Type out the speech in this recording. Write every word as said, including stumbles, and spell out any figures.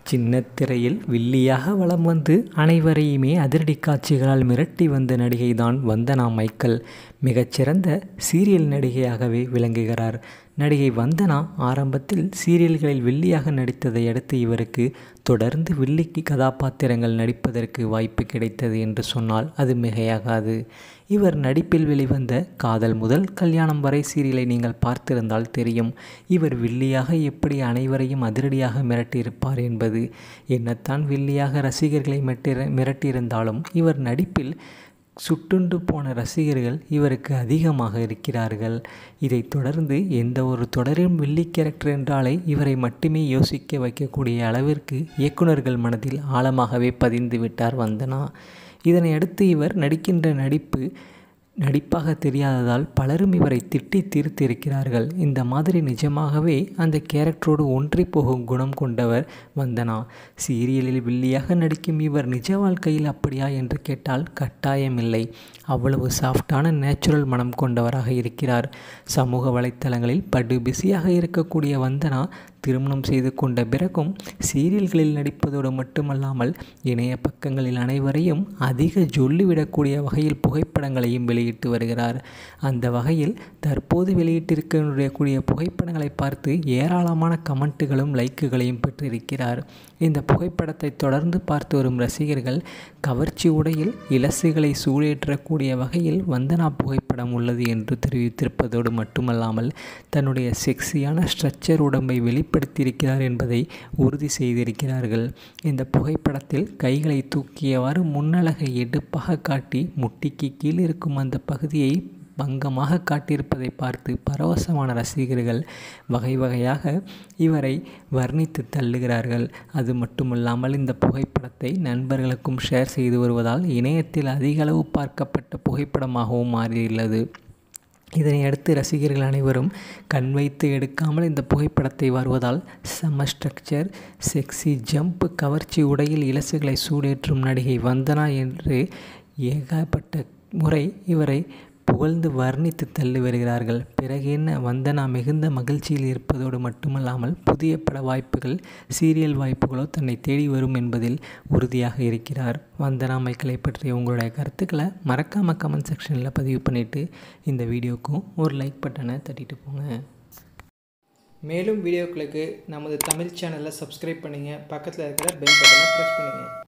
சின்னத்திரையில் வில்லியாக வலம் வந்து அனைவரையுமே அதிரடி காட்சிகளால் மிரட்டி வந்த நடிகைதான் வந்தனா மைக்கேல். மிகச்சிறந்த சீரியல் நடிகையாகவே விளங்குகிறார். நடிகை வந்தனா ஆரம்பத்தில் சீரியல்களில் வில்லியாக நடித்ததை அடுத்து இவருக்கு தொடர்ந்து வில்லி கதாபாத்திரங்கள் நடிப்பதற்கு வாய்ப்பு கிடைத்தது என்று சொன்னால் அது மிகையாகாது. இவர் நடிப்பில் வெளிவந்த காதல் முதல் கல்யாணம் வரை சீரியலை நீங்கள் பார்த்திருந்தால் தெரியும், இவர் வில்லியாக எப்படி அனைவரையும் அதிரடியாக மிரட்டியிருப்பார் என்பது. என்னத்தான் வில்லியாக ரசிகர்களை மிரட்டியிருந்தாலும் இவர் நடிப்பில் சுட்டுண்டு போன ரசிகர்கள் இவருக்கு அதிகமாக இருக்கிறார்கள். இதைத் தொடர்ந்து எந்த ஒரு தொடரும் வில்லி கேரக்டர் என்றாலே இவரை மட்டுமே யோசிக்க வைக்கக்கூடிய அளவிற்கு இயக்குநர்கள் மனதில் ஆழமாகவே பதிந்து விட்டார் வந்தனா. இதனை அடுத்து இவர் நடிக்கின்ற நடிப்பு நடிப்பாக தெரியாததால் பலரும் இவரை திட்டி தீர்த்திருக்கிறார்கள். இந்த மாதிரி நிஜமாகவே அந்த கேரக்டரோடு ஒன்றி போகும் குணம் கொண்டவர் வந்தனா. சீரியலில் வில்லியாக நடிக்கும் இவர் நிஜ வாழ்க்கையில் அப்படியா என்று கேட்டால் கட்டாயமில்லை. அவ்வளவு சாஃப்டான நேச்சுரல் மனம் கொண்டவராக இருக்கிறார். சமூக வலைத்தளங்களில் படு பிஸியாக இருக்கக்கூடிய வந்தனா திருமணம் செய்து கொண்ட பிறகும் சீரியல்களில் நடிப்பதோடு மட்டுமல்லாமல் இணைய பக்கங்களில் அனைவரையும் அதிக ஜொல்லிவிடக்கூடிய வகையில் புகைப்படங்களையும் வெளியிட்டு வருகிறார். அந்த வகையில் தற்போது வெளியிட்டிருக்கக்கூடிய புகைப்படங்களை பார்த்து ஏராளமான கமெண்ட்டுகளும் லைக்குகளையும் பெற்றிருக்கிறார். இந்த புகைப்படத்தை தொடர்ந்து பார்த்து வரும் ரசிகர்கள் கவர்ச்சி உடையில் இலசுகளை சூடேற்றக்கூடிய வகையில் வந்தனா புகைப்படம் உள்ளது என்று தெரிவித்திருப்பதோடு மட்டுமல்லாமல் தன்னுடைய செக்ஸியான ஸ்ட்ரக்சர் உடம்பை வெளிப்படுத்தியிருக்கிறார் என்பதை உறுதி செய்திருக்கிறார்கள். இந்த புகைப்படத்தில் கைகளை தூக்கியவாறு முன்னழகை எடுப்பாக காட்டி முட்டிக்கு கீழ் இருக்கும் அந்த பகுதியை பங்கமாக காட்டியிருப்பதை பார்த்து பரவசமான ரசிகர்கள் வகை வகையாக இவரை வர்ணித்து தள்ளுகிறார்கள். அது மட்டுமல்லாமல் இந்த புகைப்படத்தை நண்பர்களுக்கும் ஷேர் செய்து வருவதால் இணையத்தில் அதிக அளவு பார்க்கப்பட்ட புகைப்படமாகவும் மாறியுள்ளது. இதனை அடுத்து ரசிகர்கள் அனைவரும் கண் வைத்து எடுக்காமல் இந்த புகைப்படத்தை வருவதால் செம ஸ்ட்ரக்சர், செக்ஸி ஜம்ப், கவர்ச்சி உடையில் இலசுகளை சூடேற்றும் நடிகை வந்தனா என்று ஏகப்பட்ட முறை இவரை புகழ்ந்து வர்ணித்து தள்ளி வருகிறார்கள். பிறகு என்ன, வந்தனா மிகுந்த மகிழ்ச்சியில் இருப்பதோடு மட்டுமல்லாமல் புதிய பட வாய்ப்புகள், சீரியல் வாய்ப்புகளோ தன்னை தேடி வரும் என்பதில் உறுதியாக இருக்கிறார். வந்தனா மைக்கேலை பற்றிய உங்களுடைய கருத்துக்களை மறக்காமல் கமெண்ட் செக்ஷனில் பதிவு பண்ணிவிட்டு இந்த வீடியோக்கும் ஒரு லைக் பட்டனை தட்டிட்டு போங்க. மேலும் வீடியோக்களுக்கு நமது தமிழ் சேனலை சப்ஸ்கிரைப் பண்ணுங்கள். பக்கத்தில் இருக்கிற பெல் பட்டனை ப்ரெஸ் பண்ணுங்கள்.